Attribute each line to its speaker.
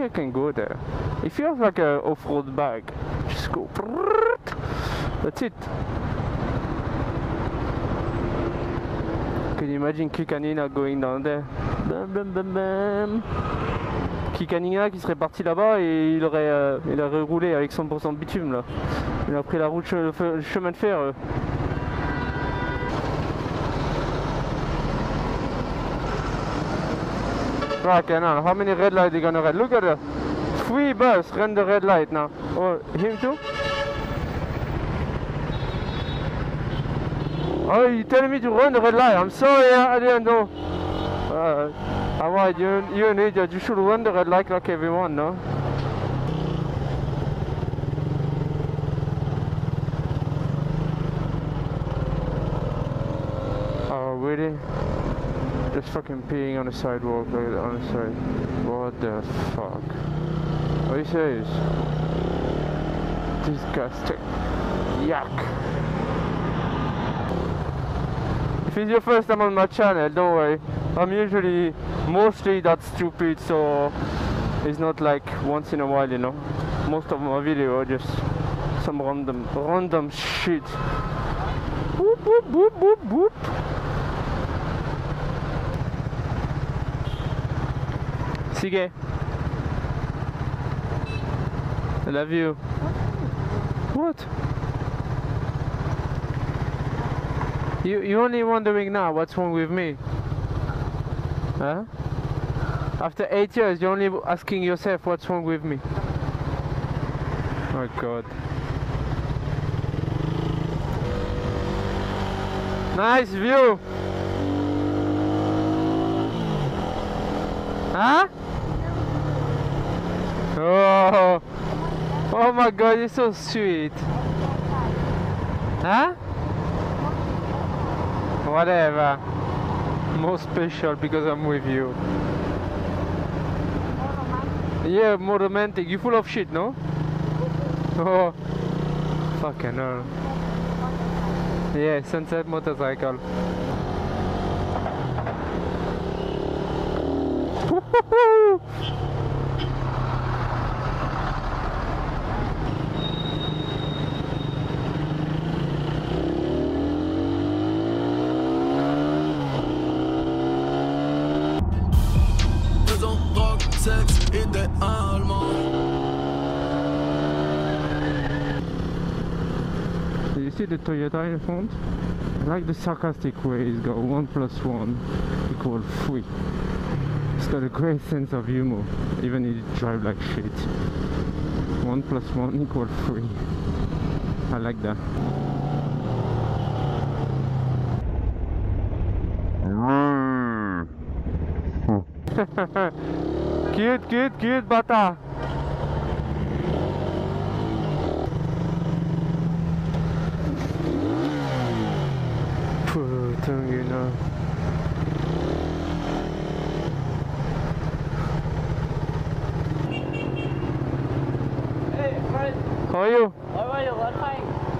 Speaker 1: I can go there. If you have like a off-road bag, just go. That's it. Can you imagine Kikanina going down there? Bam, bam, bam, bam. Kikanina qui serait parti là-bas et il aurait roulé avec 100% de bitume là. Il a pris la route, le chemin de fer. Fucking hell, how many red lights are you gonna red? Look at the 3 bus run the red light now. Oh, him too? Oh, you telling me to run the red light? I'm sorry, I didn't know. Alright, you're an idiot. You should run the red light like everyone, no? Oh, really? Just fucking peeing on the sidewalk, like on the side. What the fuck? Are you serious? Disgusting. Yuck. If it's your first time on my channel, don't worry. I'm usually mostly that stupid, so it's not like once in a while, you know. Most of my videos are just some random shit. Boop boop boop boop boop. Sige. I love you. What? You only wondering now what's wrong with me? Huh? After 8 years, you're only asking yourself what's wrong with me. Oh God. Nice view. Huh? Oh, oh my God, you're so sweet. Huh? Whatever. More special because I'm with you. Yeah, more romantic. You full of shit, no? Oh, fucking hell. Yeah, sunset motorcycle. You see the Toyota in front? I like the sarcastic way it's got 1 + 1 = 3. It's got a great sense of humor, even if it drives like shit. 1 + 1 = 3. I like that. Cute, bata. Putain, you know.
Speaker 2: Hey, friend.
Speaker 1: How are you?
Speaker 2: How are you? What fine?